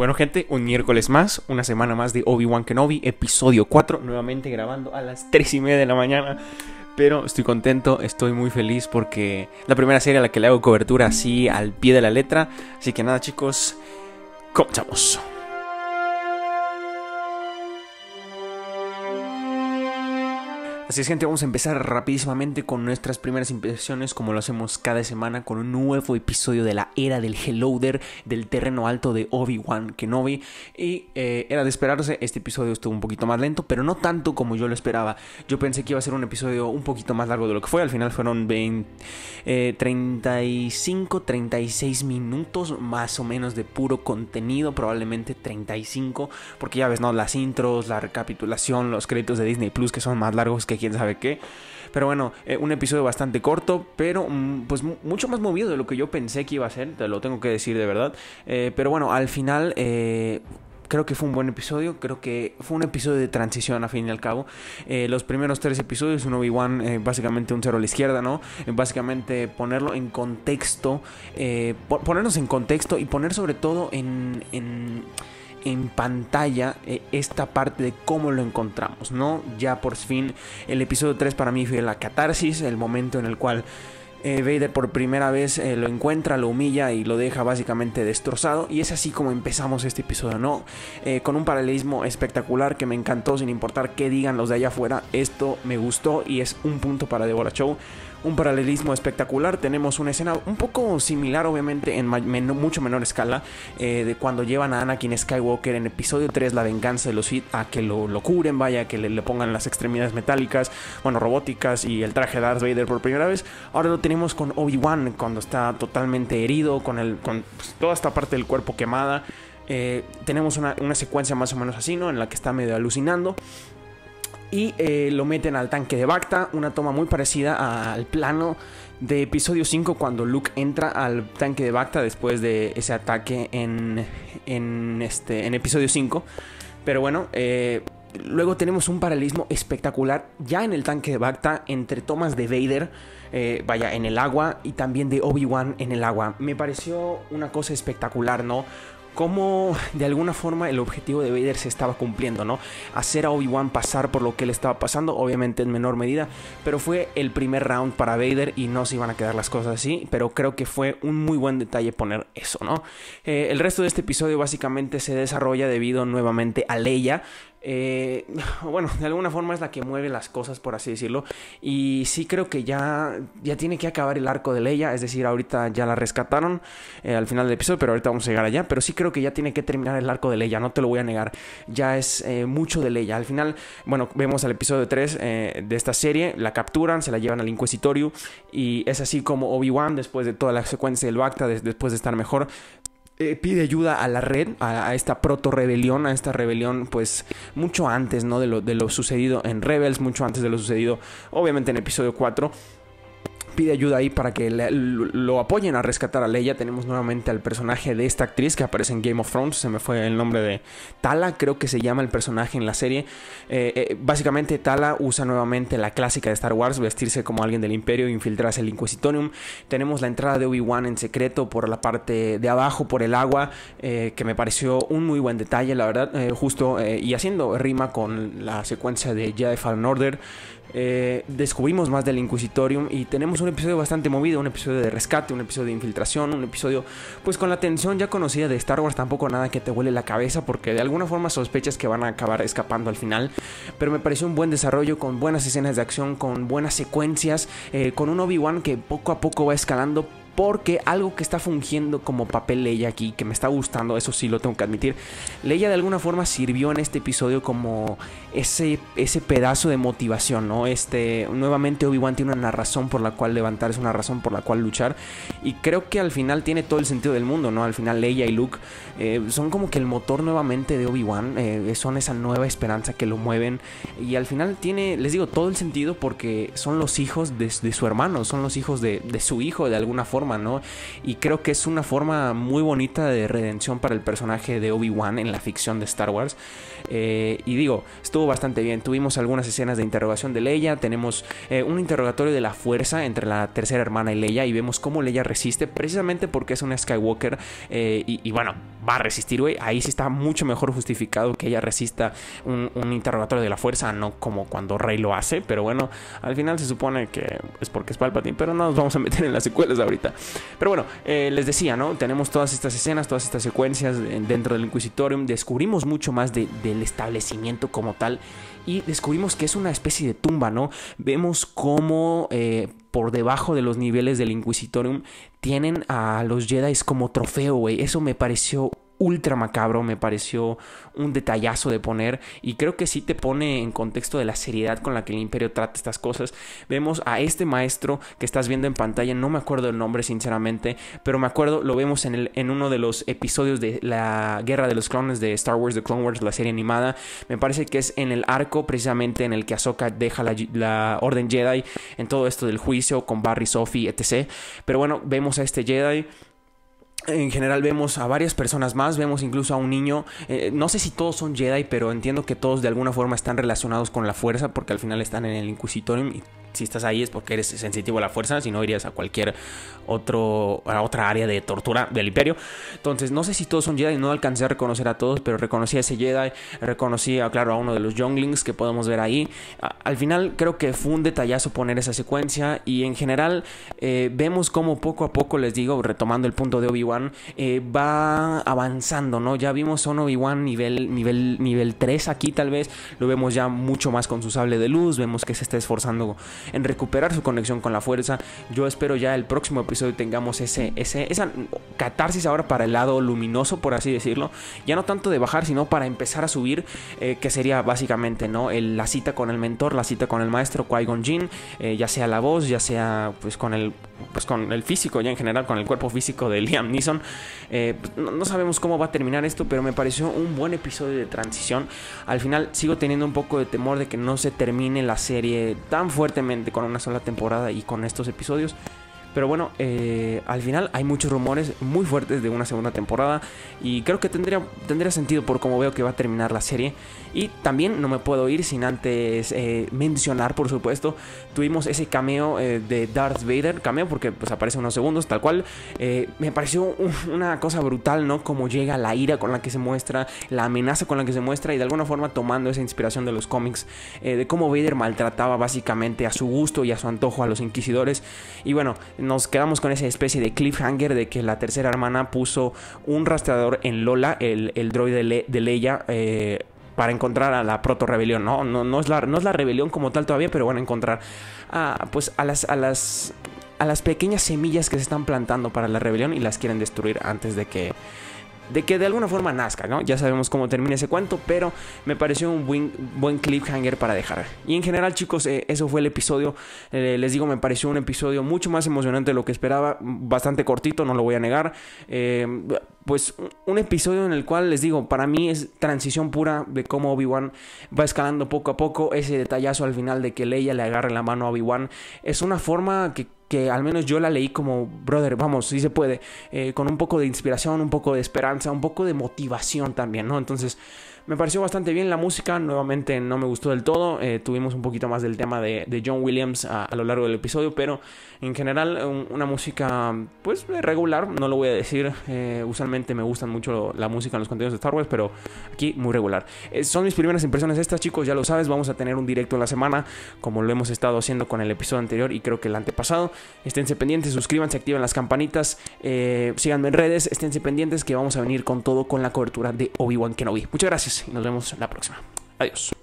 Bueno, gente, un miércoles más, una semana más de Obi-Wan Kenobi, episodio 4, nuevamente grabando a las 3:30 de la mañana. Pero estoy contento, estoy muy feliz porque la primera serie a la que le hago cobertura así al pie de la letra. Así que nada, chicos, comenzamos. Así es, gente, vamos a empezar rapidísimamente con nuestras primeras impresiones, como lo hacemos cada semana, con un nuevo episodio de la era del Hello There, del terreno alto de Obi-Wan Kenobi. Y era de esperarse, este episodio estuvo un poquito más lento, pero no tanto como yo lo esperaba. Yo pensé que iba a ser un episodio un poquito más largo de lo que fue. Al final fueron 35, 36 minutos más o menos de puro contenido, probablemente 35, porque ya ves, ¿no? Las intros, la recapitulación, los créditos de Disney Plus, que son más largos que quién sabe qué. Pero bueno, un episodio bastante corto, pero pues mucho más movido de lo que yo pensé que iba a ser, te lo tengo que decir de verdad. Pero bueno, al final creo que fue un buen episodio, creo que fue un episodio de transición a fin y al cabo. Los primeros 3 episodios, un Obi-Wan básicamente un cero a la izquierda, ¿no? Básicamente ponerlo en contexto, ponernos en contexto y poner sobre todo en pantalla esta parte de cómo lo encontramos, ¿no? Ya por fin el episodio 3 para mí fue la catarsis, el momento en el cual Vader por primera vez lo encuentra, lo humilla y lo deja básicamente destrozado. Y es así como empezamos este episodio, ¿no? Con un paralelismo espectacular que me encantó, sin importar qué digan los de allá afuera. Esto me gustó y es un punto para Deborah Chow. Un paralelismo espectacular. Tenemos una escena un poco similar, obviamente en mucho menor escala, de cuando llevan a Anakin Skywalker en episodio 3, la venganza de los Sith, a que lo cubren, vaya, que le pongan las extremidades metálicas, bueno, robóticas, y el traje de Darth Vader por primera vez. Ahora lo tenemos con Obi-Wan cuando está totalmente herido, con pues, toda esta parte del cuerpo quemada. Tenemos una secuencia más o menos así, ¿no? En la que está medio alucinando. Y lo meten al tanque de Bacta, una toma muy parecida al plano de episodio 5 cuando Luke entra al tanque de Bacta después de ese ataque en episodio 5. Pero bueno, luego tenemos un paralelismo espectacular ya en el tanque de Bacta entre tomas de Vader, vaya, en el agua, y también de Obi-Wan en el agua. Me pareció una cosa espectacular, ¿no? Cómo de alguna forma el objetivo de Vader se estaba cumpliendo, ¿no? Hacer a Obi-Wan pasar por lo que él estaba pasando, obviamente en menor medida, pero fue el primer round para Vader y no se iban a quedar las cosas así, pero creo que fue un muy buen detalle poner eso, ¿no? El resto de este episodio básicamente se desarrolla debido nuevamente a Leia. Bueno, de alguna forma es la que mueve las cosas, por así decirlo. Y sí creo que ya tiene que acabar el arco de Leia. Es decir, ahorita ya la rescataron al final del episodio, pero ahorita vamos a llegar allá. Pero sí creo que ya tiene que terminar el arco de Leia, no te lo voy a negar. Ya es mucho de Leia. Al final, bueno, vemos al episodio 3 de esta serie. La capturan, se la llevan al Inquisitorio, y es así como Obi-Wan, después de toda la secuencia del Bacta, después de estar mejor, pide ayuda a la red, a esta proto-rebelión, a esta rebelión, pues mucho antes, ¿no? de lo sucedido en Rebels, mucho antes de lo sucedido obviamente en episodio 4. Pide ayuda ahí para que lo apoyen a rescatar a Leia. Tenemos nuevamente al personaje de esta actriz que aparece en Game of Thrones. Se me fue el nombre de Tala, creo que se llama el personaje en la serie. Básicamente Tala usa nuevamente la clásica de Star Wars, vestirse como alguien del Imperio, infiltrarse el Inquisitorium. Tenemos la entrada de Obi-Wan en secreto por la parte de abajo, por el agua, que me pareció un muy buen detalle, la verdad, justo y haciendo rima con la secuencia de Jedi Fallen Order. Descubrimos más del Inquisitorium y tenemos un episodio bastante movido, un episodio de rescate, un episodio de infiltración, un episodio pues con la tensión ya conocida de Star Wars, tampoco nada que te huele la cabeza porque de alguna forma sospechas que van a acabar escapando al final, pero me pareció un buen desarrollo con buenas escenas de acción, con buenas secuencias, con un Obi-Wan que poco a poco va escalando. Porque algo que está fungiendo como papel Leia aquí, que me está gustando, eso sí lo tengo que admitir. Leia de alguna forma sirvió en este episodio como ese pedazo de motivación, ¿no? Nuevamente Obi-Wan tiene una razón por la cual levantarse, una razón por la cual luchar. Y creo que al final tiene todo el sentido del mundo, ¿no? Al final Leia y Luke son como que el motor nuevamente de Obi-Wan. Son esa nueva esperanza que lo mueven. Y al final tiene, les digo, todo el sentido porque son los hijos de su hermano, son los hijos de su hijo de alguna forma, ¿no? Y creo que es una forma muy bonita de redención para el personaje de Obi-Wan en la ficción de Star Wars. Y digo, estuvo bastante bien. Tuvimos algunas escenas de interrogación de Leia. Tenemos un interrogatorio de la fuerza entre la tercera hermana y Leia, y vemos cómo Leia resiste precisamente porque es una Skywalker. Y bueno, va a resistir, güey. Ahí sí está mucho mejor justificado que ella resista un interrogatorio de la fuerza, no como cuando Rey lo hace. Pero bueno, al final se supone que es porque es Palpatine, pero no nos vamos a meter en las secuelas ahorita. Pero bueno, les decía, ¿no? Tenemos todas estas escenas, todas estas secuencias dentro del Inquisitorium. Descubrimos mucho más del establecimiento como tal. Y descubrimos que es una especie de tumba, ¿no? Vemos cómo por debajo de los niveles del Inquisitorium tienen a los Jedi como trofeo, güey. Eso me pareció ultra macabro, me pareció un detallazo de poner, y creo que sí te pone en contexto de la seriedad con la que el Imperio trata estas cosas. Vemos a este maestro que estás viendo en pantalla, no me acuerdo el nombre sinceramente, pero me acuerdo, lo vemos en uno de los episodios de la Guerra de los Clones de Star Wars, The Clone Wars, la serie animada. Me parece que es en el arco precisamente en el que Ahsoka deja la Orden Jedi, en todo esto del juicio con Barry, Sophie, etc. Pero bueno, vemos a este Jedi. En general vemos a varias personas más, vemos incluso a un niño. No sé si todos son Jedi, pero entiendo que todos de alguna forma están relacionados con la fuerza, porque al final están en el Inquisitorium y si estás ahí es porque eres sensitivo a la fuerza, si no irías a cualquier otra área de tortura del Imperio. Entonces no sé si todos son Jedi, no alcancé a reconocer a todos, pero reconocí a ese Jedi, reconocí claro a uno de los Younglings que podemos ver ahí. Al final creo que fue un detallazo poner esa secuencia, y en general vemos cómo poco a poco, les digo, retomando el punto de Obi-Wan, va avanzando, ¿no? Ya vimos a un Obi-Wan nivel 3 aquí, tal vez lo vemos ya mucho más con su sable de luz, vemos que se está esforzando en recuperar su conexión con la fuerza. Yo espero ya el próximo episodio tengamos esa catarsis ahora para el lado luminoso, por así decirlo, ya no tanto de bajar, sino para empezar a subir, que sería básicamente, ¿no? La cita con el mentor, la cita con el maestro Qui-Gon Jinn, ya sea la voz, ya sea pues con el físico, ya en general con el cuerpo físico de Liam Neeson. No sabemos cómo va a terminar esto, pero me pareció un buen episodio de transición. Al final sigo teniendo un poco de temor de que no se termine la serie tan fuertemente con una sola temporada y con estos episodios. Pero bueno, al final hay muchos rumores muy fuertes de una segunda temporada, y creo que tendría sentido por cómo veo que va a terminar la serie. Y también no me puedo ir sin antes mencionar, por supuesto, tuvimos ese cameo de Darth Vader, cameo porque pues aparece unos segundos, tal cual. Me pareció una cosa brutal, ¿no? Como llega la ira con la que se muestra, la amenaza con la que se muestra, y de alguna forma tomando esa inspiración de los cómics, de cómo Vader maltrataba básicamente a su gusto y a su antojo a los inquisidores. Y bueno, nos quedamos con esa especie de cliffhanger de que la tercera hermana puso un rastreador en Lola, el droide de Leia, para encontrar a la proto-rebelión. No es la rebelión como tal todavía, pero van a encontrar pues a las pequeñas semillas que se están plantando para la rebelión, y las quieren destruir antes de que de alguna forma nazca, ¿no? Ya sabemos cómo termina ese cuento, pero me pareció un buen cliffhanger para dejar. Y en general, chicos, eso fue el episodio. Les digo, me pareció un episodio mucho más emocionante de lo que esperaba, bastante cortito, no lo voy a negar. Pues un episodio en el cual, les digo, para mí es transición pura de cómo Obi-Wan va escalando poco a poco. Ese detallazo al final de que Leia le agarre la mano a Obi-Wan es una forma que al menos yo la leí como, brother, vamos, sí se puede, con un poco de inspiración, un poco de esperanza, un poco de motivación también, ¿no? Entonces me pareció bastante bien. La música nuevamente no me gustó del todo, tuvimos un poquito más del tema de John Williams a lo largo del episodio, pero en general una música pues regular, no lo voy a decir. Usualmente me gustan mucho la música en los contenidos de Star Wars, pero aquí muy regular. Son mis primeras impresiones estas, chicos, ya lo sabes, vamos a tener un directo en la semana, como lo hemos estado haciendo con el episodio anterior y creo que el antepasado. Esténse pendientes, suscríbanse, activen las campanitas, síganme en redes, esténse pendientes que vamos a venir con todo con la cobertura de Obi-Wan Kenobi. Muchas gracias y nos vemos la próxima. Adiós.